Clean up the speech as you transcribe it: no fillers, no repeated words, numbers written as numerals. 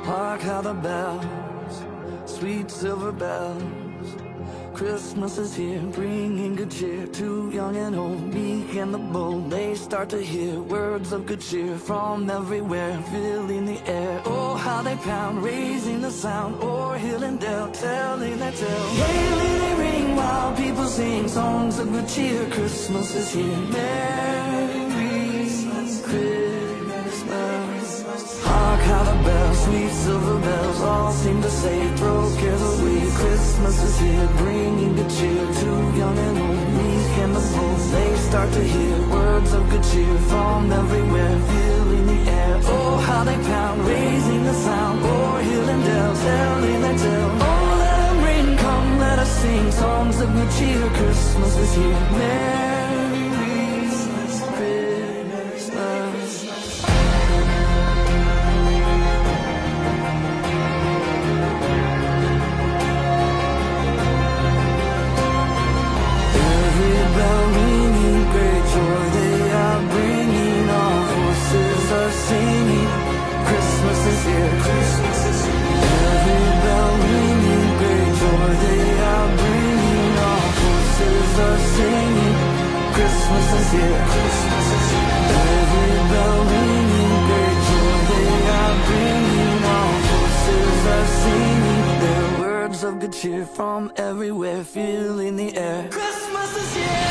Hark how the bells, sweet silver bells. Christmas is here, bringing good cheer to young and old, meek and the bold. They start to hear words of good cheer from everywhere, filling the air. Oh, how they pound, raising the sound, o'er hill and dale, telling their tale. Gaily they ring while people sing songs of good cheer. Christmas is here. Merry Christmas. Hark how the bells, sweet silver bells, all seem to say, throw cares away. Christmas is here, bringing good cheer to young and old, meek and the bold. They start to hear words of good cheer from everywhere, filling the air. Oh, how they pound, raising the sound, o'er hill and dale, telling their tale. Oh, let them ring, come, let us sing songs of good cheer. Christmas is here. Merry Christmas. Bell ringing, great joy they are bringing. All voices are singing, Christmas is here. Christmas is here. Every bell ringing, great joy they are bringing. All voices are singing, Christmas is here. Christmas is here. Every bell ringing, great joy they are bringing. All voices are singing their words of good cheer from everywhere, filling the air. Christmas is here.